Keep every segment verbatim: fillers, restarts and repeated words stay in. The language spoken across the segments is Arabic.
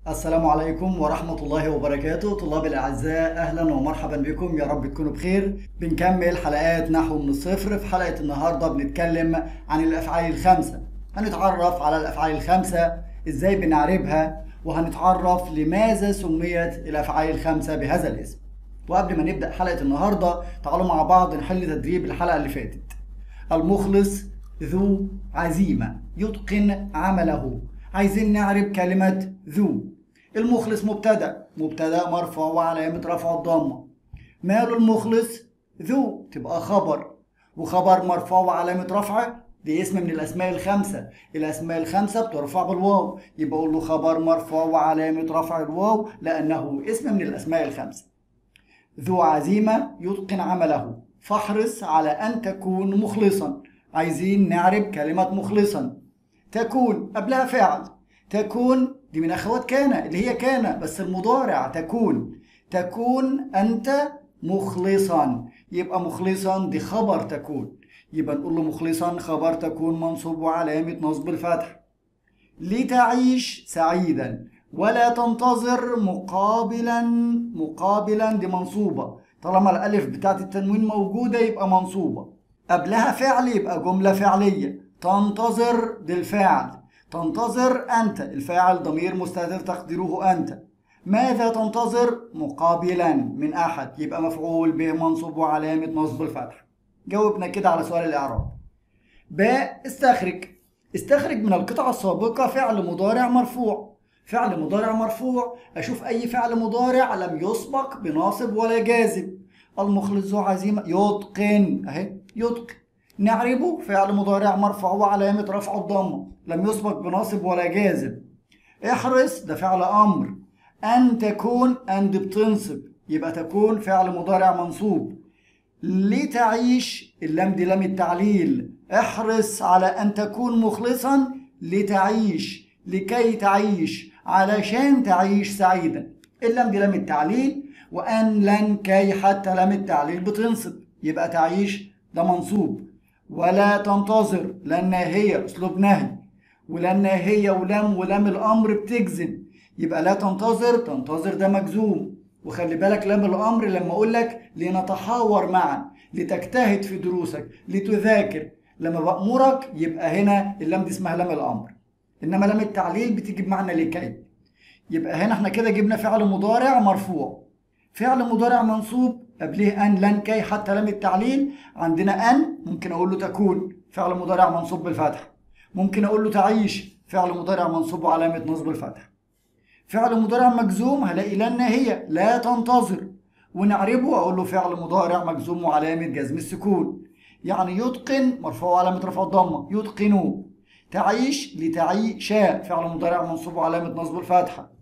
السلام عليكم ورحمة الله وبركاته. طلاب الأعزاء، أهلا ومرحبا بكم، يا رب تكونوا بخير. بنكمل حلقات نحو من الصفر. في حلقة النهاردة بنتكلم عن الأفعال الخمسة. هنتعرف على الأفعال الخمسة، إزاي بنعربها، وهنتعرف لماذا سميت الأفعال الخمسة بهذا الاسم. وقبل ما نبدأ حلقة النهاردة تعالوا مع بعض نحل تدريب الحلقة اللي فاتت. المخلص ذو عزيمة يتقن عمله. عايزين نعرب كلمة ذو. المخلص مبتدأ، مبتدأ مرفوع وعلامة رفعه الضمة. ماله المخلص؟ ذو تبقى خبر، وخبر مرفوع وعلامة رفعه دي اسم من الأسماء الخمسة. الأسماء الخمسة بترفع بالواو، يبقى أقول له خبر مرفوع وعلامة رفع الواو لأنه اسم من الأسماء الخمسة. ذو عزيمة يتقن عمله، فاحرص على أن تكون مخلصا. عايزين نعرب كلمة مخلصا. تكون قبلها فعل، تكون دي من أخوات كان اللي هي كان بس المضارع. تكون تكون أنت مخلصا، يبقى مخلصا دي خبر تكون، يبقى نقول له مخلصا خبر تكون منصوب وعلامة نصب الفتح. لتعيش سعيدا ولا تنتظر مقابلا. مقابلا دي منصوبة، طالما الألف بتاعت التنوين موجودة يبقى منصوبة. قبلها فعل يبقى جملة فعلية. تنتظر دي الفاعل، تنتظر أنت الفاعل ضمير مستتر تقديره أنت. ماذا تنتظر؟ مقابلا من أحد، يبقى مفعول به منصوب وعلامة نصب الفتح. جاوبنا كده على سؤال الإعراب. باء استخرج. استخرج من القطعة السابقة فعل مضارع مرفوع. فعل مضارع مرفوع، أشوف أي فعل مضارع لم يسبق بناصب ولا جازم. المخلص ذو عزيمة يتقن، أهي يتقن. نعربه فعل مضارع مرفوع وعلامة رفعه الضمة، لم يسبق بناصب ولا جازم. احرص ده فعل أمر. أن تكون أن دي بتنصب، يبقى تكون فعل مضارع منصوب. لتعيش اللام دي لام التعليل. احرص على أن تكون مخلصا لتعيش، لكي تعيش، علشان تعيش سعيدا. اللام دي لام التعليل، وأن لن كي حتى لام التعليل بتنصب، يبقى تعيش ده منصوب. ولا تنتظر لأن ناهية أسلوب نهي، ولأن ناهية ولام ولام الأمر بتجزم، يبقى لا تنتظر تنتظر ده مجزوم. وخلي بالك لام الأمر لما أقول لك لنتحاور معا، لتجتهد في دروسك، لتذاكر، لما بأمرك يبقى هنا اللام دي اسمها لام الأمر. إنما لام التعليل بتيجي بمعنى لكي. يبقى هنا احنا كده جبنا فعل مضارع مرفوع، فعل مضارع منصوب قبله أن لن كي حتى لام التعليل. عندنا أن ممكن أقول له تكون فعل مضارع منصوب بالفتح، ممكن أقول له تعيش فعل مضارع منصوب وعلامة نصب الفتح. فعل مضارع مجزوم هلاقي لن هي لا تنتظر، ونعربه أقول له فعل مضارع مجزوم وعلامة جزم السكون. يعني يتقن مرفوع وعلامة رفع الضمة، يتقنوا. تعيش لتعيش فعل مضارع منصوب وعلامة نصب الفتحة.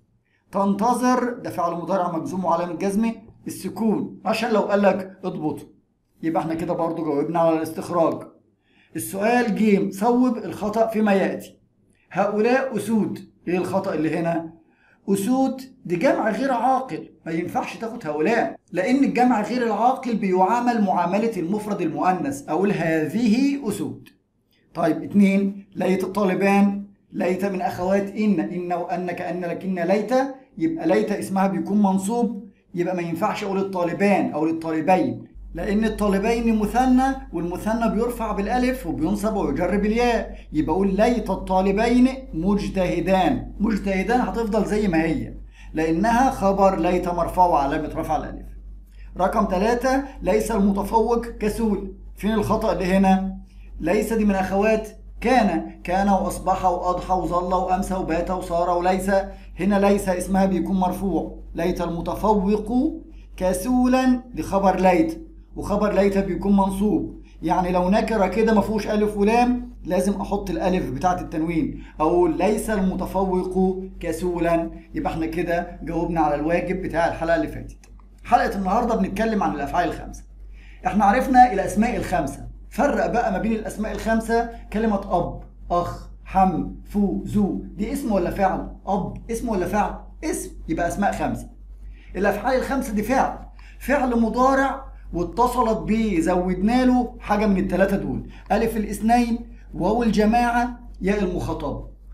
تنتظر ده فعل مضارع مجزوم وعلامة جزمه السكون، عشان لو قال لك اضبط. يبقى احنا كده برضو جاوبنا على الاستخراج. السؤال جيم صوب الخطأ فيما يأتي. هؤلاء أسود، ايه الخطأ اللي هنا؟ أسود دي جمع غير عاقل، ما ينفعش تاخد هؤلاء، لأن الجمع غير العاقل بيعامل معاملة المفرد المؤنث. أقول هذه أسود. طيب اتنين، ليت الطالبان. ليت من أخوات إن، إن وأن كأن لكن ليت، يبقى ليت اسمها بيكون منصوب، يبقى ما ينفعش أقول الطالبان أو الطالبين، لأن الطالبين مثنى، والمثنى بيرفع بالألف وبينصب ويجر بالياء، يبقى أقول ليت الطالبين مجتهدان. مجتهدان هتفضل زي ما هي لأنها خبر ليت مرفوع وعلامة رفع الألف. رقم ثلاثة، ليس المتفوق كسول. فين الخطأ اللي هنا؟ ليس دي من أخوات كان، كان وأصبح وأضحى وظل وأمسى وبات وصار وليس. هنا ليس اسمها بيكون مرفوع. ليت المتفوق كسولا دي خبر ليت، وخبر ليت بيكون منصوب. يعني لو نكره كده ما فيهوش ألف ولام لازم أحط الألف بتاعة التنوين، أقول ليس المتفوق كسولا. يبقى احنا كده جاوبنا على الواجب بتاع الحلقة اللي فاتت. حلقة النهاردة بنتكلم عن الأفعال الخمسة. احنا عرفنا الأسماء الخمسة. فرق بقى ما بين الأسماء الخمسة. كلمة أب، أخ، حم، فو، زو دي اسم ولا فعل؟ أب اسم ولا فعل؟ اسم، يبقى أسماء خمسة. الأفعال الخمسة دي فعل، فعل مضارع واتصلت بيه زودنا له حاجة من الثلاثة دول: ألف الاثنين، واو الجماعة، ياء المخاطبة.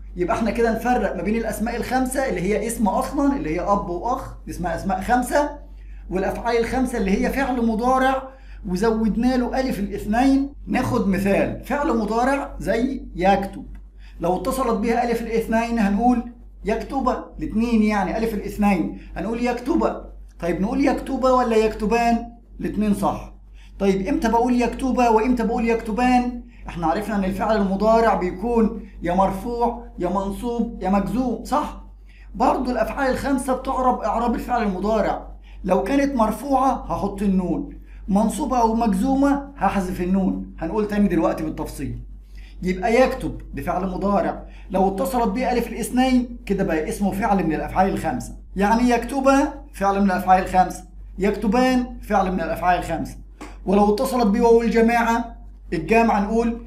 يبقى احنا كده نفرق ما بين الاسماء الخمسه اللي هي اسم اصلا اللي هي اب واخ، اسمها اسماء خمسه، والافعال الخمسه اللي هي فعل مضارع وزودنا له الف الاثنين. ناخد مثال فعل مضارع زي يكتب، لو اتصلت بها الف الاثنين هنقول يكتب، الاثنين يعني الف الاثنين هنقول يكتب. طيب نقول يكتب ولا يكتبان؟ الاثنين صح. طيب امتى بقول يكتب وامتى بقول يكتبان؟ احنا عرفنا ان الفعل المضارع بيكون يا مرفوع يا منصوب يا مجزوم، صح؟ برضو الافعال الخمسه بتعرب اعراب الفعل المضارع، لو كانت مرفوعه هحط النون، منصوبه او مجزومه هحذف النون. هنقول تاني دلوقتي بالتفصيل. يبقى يكتب بفعل مضارع لو اتصلت به الف الاثنين كده بقى اسمه فعل من الافعال الخمسه. يعني يكتب فعل من الافعال الخمسه، يكتبان فعل من الافعال الخمسه. ولو اتصلت به واو الجماعه الجامعه نقول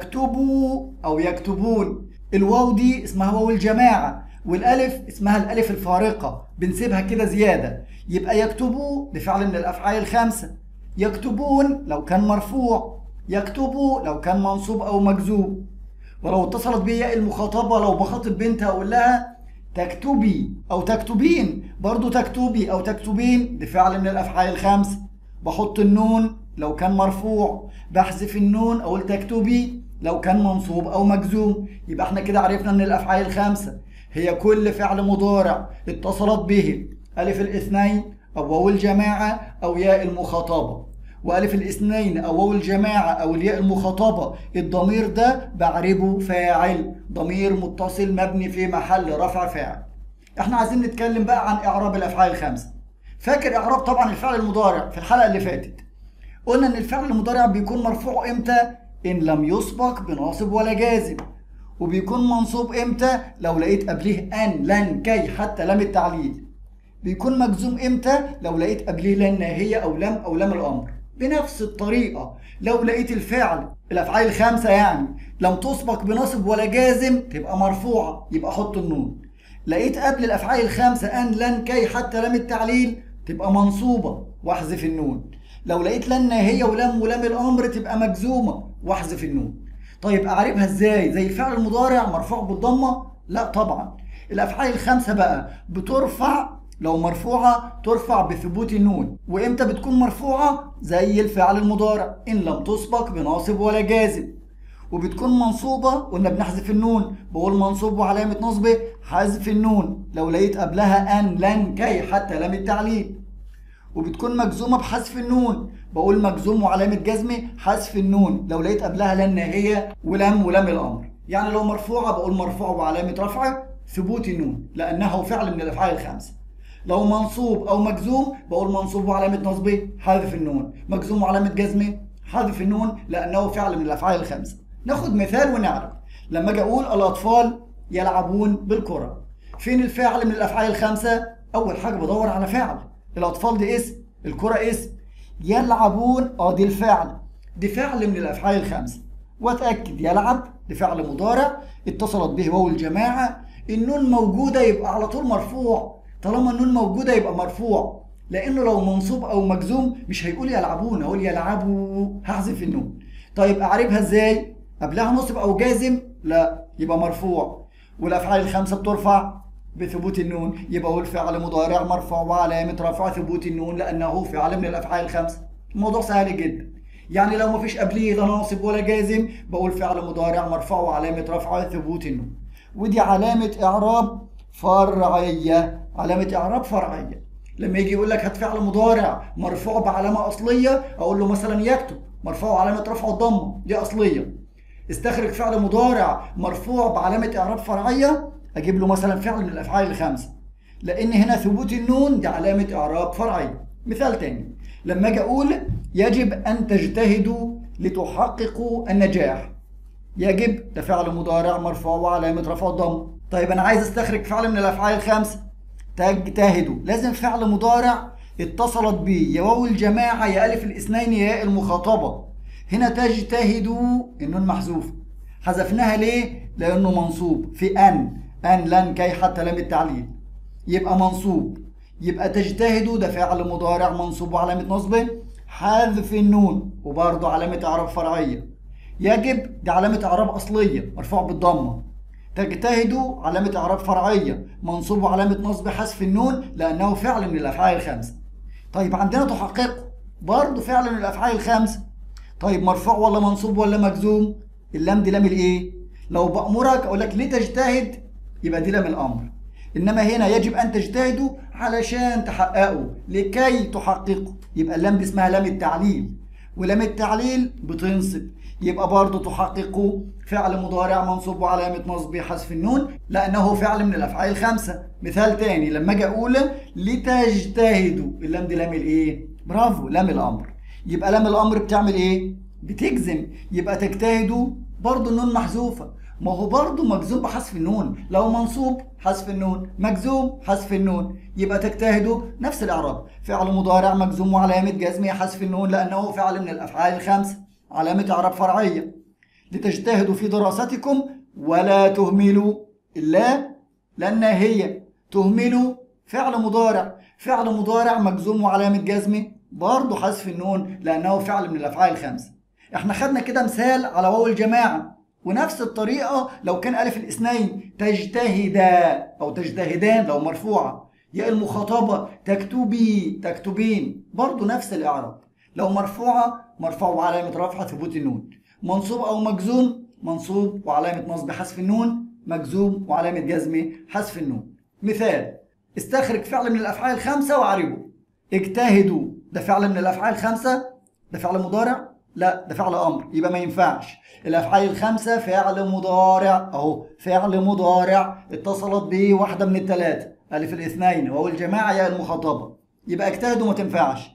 يكتبوا او يكتبون. الواو دي اسمها واو الجماعه، والالف اسمها الالف الفارقه بنسيبها كده زياده. يبقى يكتبوا بفعل من الافعال الخمسه، يكتبون لو كان مرفوع، يكتبوا لو كان منصوب او مجزوم. ولو اتصلت بي ياء المخاطبه لو بخاطب بنت اقول لها تكتبي او تكتبين، برضو تكتبي او تكتبين بفعل من الافعال الخمسه. بحط النون لو كان مرفوع، بحذف النون اقول تكتبي لو كان منصوب او مجزوم. يبقى احنا كده عرفنا ان الافعال الخمسه هي كل فعل مضارع اتصلت به الف الاثنين او واو الجماعه او ياء المخاطبه. والف الاثنين او واو الجماعه او الياء المخاطبه الضمير ده بعربه فاعل، ضمير متصل مبني في محل رفع فاعل. احنا عايزين نتكلم بقى عن اعراب الافعال الخمسه. فاكر اعراب طبعا الفعل المضارع في الحلقه اللي فاتت، قلنا ان الفعل المضارع بيكون مرفوع امتى؟ ان لم يسبق بناصب ولا جازم. وبيكون منصوب امتى؟ لو لقيت قبليه ان لن كي حتى لام التعليل. بيكون مجزوم امتى؟ لو لقيت قبليه لن ناهيه او لم او لام الامر. بنفس الطريقه لو لقيت الفعل الافعال الخمسه يعني لم تسبق بناصب ولا جازم تبقى مرفوعه، يبقى حط النون. لقيت قبل الافعال الخمسه ان لن كي حتى لام التعليل تبقى منصوبه واحذف النون. لو لقيت لن ناهيه ولم ولام الامر تبقى مجزومه واحذف النون. طيب اعرفها ازاي؟ زي الفعل المضارع مرفوع بالضمه؟ لا طبعا. الافعال الخمسه بقى بترفع لو مرفوعه ترفع بثبوت النون. وامتى بتكون مرفوعه؟ زي الفعل المضارع ان لم تسبق بناصب ولا جازم. وبتكون منصوبه قلنا بنحذف النون، بقول منصوب وعلامه نصبه حذف النون لو لقيت قبلها ان لن كي حتى لام التعليل. وبتكون مجزومه بحذف النون، بقول مجزوم وعلامه جزمه حذف النون لو لقيت قبلها لن ناهيه ولم ولام الامر. يعني لو مرفوعه بقول مرفوع وعلامه رفعه ثبوت النون لانه فعل من الافعال الخمسه. لو منصوب او مجزوم بقول منصوب وعلامه نصبه حذف النون، مجزوم وعلامه جزمه حذف النون لانه فعل من الافعال الخمسه. ناخد مثال ونعرف. لما اجي اقول الاطفال يلعبون بالكره، فين الفاعل من الافعال الخمسه؟ اول حاجه بدور على فاعل. الاطفال دي اسم، الكره اسم، يلعبون اه دي الفعل، دي فعل من الافعال الخمسه. واتاكد يلعب دي فعل مضارع اتصلت به واو الجماعه، النون موجوده يبقى على طول مرفوع. طالما النون موجوده يبقى مرفوع، لانه لو منصوب او مجزوم مش هيقول يلعبون، هقول يلعبوا هحذف النون. طيب اعرفها ازاي؟ قبلها نصب او جازم؟ لا، يبقى مرفوع. والافعال الخمسه بترفع بثبوت النون، يبقى هو الفعل مضارع مرفوع وعلامه رفع ثبوت النون لانه فعل من الافعال الخمسه. الموضوع سهل جدا. يعني لو ما فيش قبليه لا ناصب ولا جازم بقول فعل مضارع مرفوع وعلامه رفع ثبوت النون. ودي علامه اعراب فرعيه، علامه اعراب فرعيه. لما يجي يقول لك هات فعل مضارع مرفوع بعلامه اصليه اقول له مثلا يكتب مرفوع وعلامه رفعه الضمه، دي اصليه. استخرج فعل مضارع مرفوع بعلامه اعراب فرعيه اجيب له مثلا فعل من الافعال الخمسه، لان هنا ثبوت النون دي علامه اعراب فرعيه. مثال تاني، لما اجي اقول يجب ان تجتهدوا لتحققوا النجاح، يجب ده فعل مضارع مرفوع وعلامه رفعه الضمه. طيب انا عايز استخرج فعل من الافعال الخمسه، تجتهدوا لازم فعل مضارع اتصلت به يا واو الجماعه يا الف الاثنين يا ياء المخاطبه. هنا تجتهدوا النون محذوفه، حذفناها ليه؟ لانه منصوب في ان، ان لن كي حتى لام التعليل، يبقى منصوب. يبقى تجتهدوا ده فعل مضارع منصوب وعلامه نصبه حذف النون وبرضه علامه اعراب فرعيه. يجب دي علامه اعراب اصليه مرفوع بالضمه. تجتهد علامة إعراب فرعية، منصوب وعلامة نصب حذف النون لأنه فعل من الأفعال الخمسة. طيب عندنا تحققه برضه فعل من الأفعال الخمسة. طيب مرفوع ولا منصوب ولا مجزوم؟ اللام دي لام الإيه؟ لو بأمرك أقول لك ليه تجتهد يبقى دي لام الأمر. إنما هنا يجب أن تجتهدوا علشان تحققوا، لكي تحققوا، يبقى اللام دي اسمها لام التعليل، ولام التعليل بتنصب، يبقى برضه تحققوا فعل مضارع منصوب وعلامة نصبه حذف النون لأنه فعل من الأفعال الخمسة. مثال تاني لما أجي أقول لتجتهدوا، اللام دي لام الإيه؟ برافو، لام الأمر. يبقى لام الأمر بتعمل إيه؟ بتجزم، يبقى تجتهدوا برضه النون محذوفة، ما هو برضه مجزوم بحذف النون، لو منصوب حذف النون، مجزوم حذف النون، يبقى تجتهدوا نفس الإعراب، فعل مضارع مجزوم وعلامة جزمه حذف النون لأنه فعل من الأفعال الخمسة، علامة إعراب فرعية. لتجتهدوا في دراستكم ولا تهملوا، اللا لأن هي تهملوا فعل مضارع، فعل مضارع مجزوم وعلامة جزمه برضه حذف النون لأنه فعل من الأفعال الخمسة. احنا خدنا كده مثال على واو الجماعة، ونفس الطريقة لو كان ألف الاثنين تجتهدا أو تجتهدان لو مرفوعة، ياء المخاطبة تكتبي تكتبين برضه نفس الإعراب، لو مرفوعة مرفوع وعلامة رفعها ثبوت النون، منصوب أو مجزوم منصوب وعلامة نصب حذف النون، مجزوم وعلامة جزمه حذف النون. مثال استخرج فعل من الأفعال الخمسة وأعربه. اجتهدوا ده فعل من الأفعال الخمسة؟ ده فعل مضارع؟ لا ده فعل أمر، يبقى ما ينفعش. الأفعال الخمسة فعل مضارع أهو، فعل مضارع اتصلت به واحدة من الثلاثة، ألف الاثنين واو الجماعة ياء المخاطبة، يبقى اجتهدوا ما تنفعش.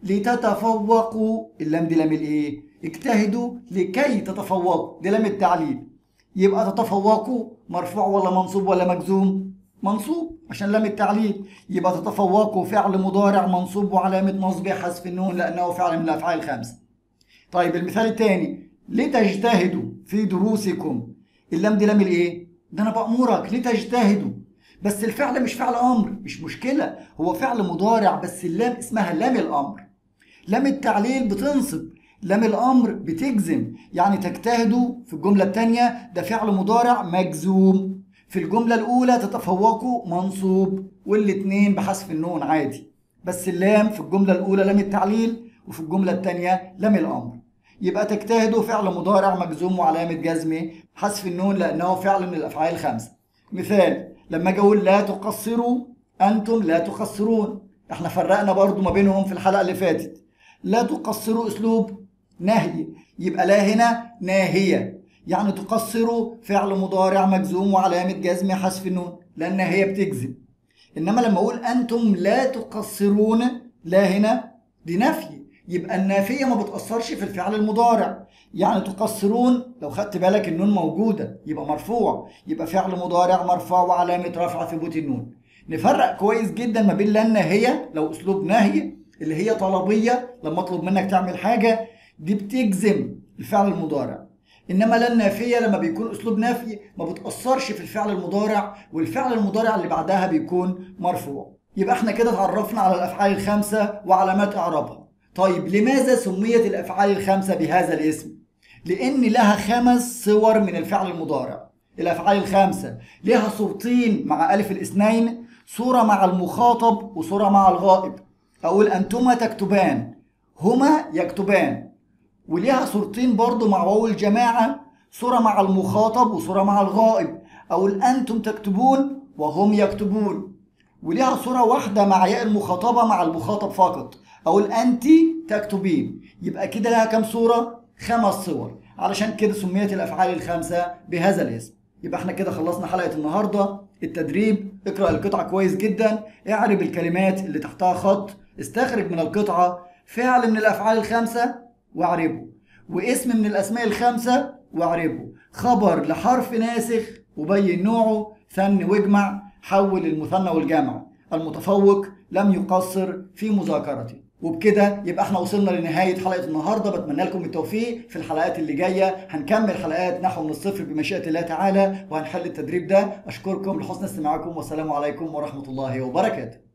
لتتفوقوا، اللام دي لام الايه؟ اجتهدوا لكي تتفوقوا، دي لام التعليل، يبقى تتفوقوا مرفوع ولا منصوب ولا مجزوم؟ منصوب عشان لام التعليل، يبقى تتفوقوا فعل مضارع منصوب وعلامة نصبه حذف النون لأنه فعل من الأفعال الخمسة. طيب المثال الثاني لتجتهدوا في دروسكم، اللام دي لام الايه؟ ده انا بأمرك لتجتهدوا، بس الفعل مش فعل امر، مش مشكله، هو فعل مضارع بس اللام اسمها لام الامر. لام التعليل بتنصب، لام الامر بتجزم، يعني تجتهدوا في الجمله الثانيه ده فعل مضارع مجزوم، في الجمله الاولى تتفوقوا منصوب، والاثنين بحذف النون عادي، بس اللام في الجمله الاولى لام التعليل وفي الجمله الثانيه لام الامر، يبقى تجتهدوا فعل مضارع مجزوم وعلامه جزمه حذف النون لانه فعل من الافعال الخمسه. مثال لما اجي اقول لا تقصروا انتم لا تقصرون، احنا فرقنا برضو ما بينهم في الحلقه اللي فاتت، لا تقصروا اسلوب نهي، يبقى لا هنا ناهيه، يعني تقصروا فعل مضارع مجزوم وعلامه جزمه حذف النون لان هي بتجزم. انما لما اقول انتم لا تقصرون، لا هنا دي نفي، يبقى النافيه ما بتاثرش في الفعل المضارع، يعني تقصرون لو خدت بالك النون موجوده يبقى مرفوع، يبقى فعل مضارع مرفوع وعلامه رفع ثبوت النون. نفرق كويس جدا ما بين لا الناهيه لو اسلوب نهي اللي هي طلبيه، لما اطلب منك تعمل حاجه دي بتجزم الفعل المضارع، انما لا النافيه لما بيكون اسلوب نفي ما بتاثرش في الفعل المضارع، والفعل المضارع اللي بعدها بيكون مرفوع. يبقى احنا كده اتعرفنا على الافعال الخمسه وعلامات اعرابها. طيب لماذا سميت الافعال الخمسه بهذا الاسم؟ لان لها خمس صور من الفعل المضارع. الافعال الخمسه لها صورتين مع الف الاثنين، صوره مع المخاطب وصوره مع الغائب، اقول انتما تكتبان، هما يكتبان، وليها صورتين برضو مع واو الجماعه، صوره مع المخاطب وصوره مع الغائب، اقول انتم تكتبون وهم يكتبون، وليها صوره واحده مع ياء المخاطبه مع المخاطب فقط، اقول انت تكتبين، يبقى كده لها كم صوره؟ خمس صور، علشان كده سميت الافعال الخمسه بهذا الاسم. يبقى احنا كده خلصنا حلقه النهارده. التدريب: اقرا القطعه كويس جدا، اعرب الكلمات اللي تحتها خط، استخرج من القطعه فعل من الافعال الخمسه واعربه، واسم من الاسماء الخمسه واعربه، خبر لحرف ناسخ وبين نوعه، ثني واجمع، حول المثنى والجمع، المتفوق لم يقصر في مذاكرته. وبكده يبقى احنا وصلنا لنهاية حلقة النهاردة، بتمنى لكم التوفيق في الحلقات اللي جاية، هنكمل حلقات نحو من الصفر بمشيئة الله تعالى وهنحل التدريب ده. أشكركم لحسن استماعكم والسلام عليكم ورحمة الله وبركاته.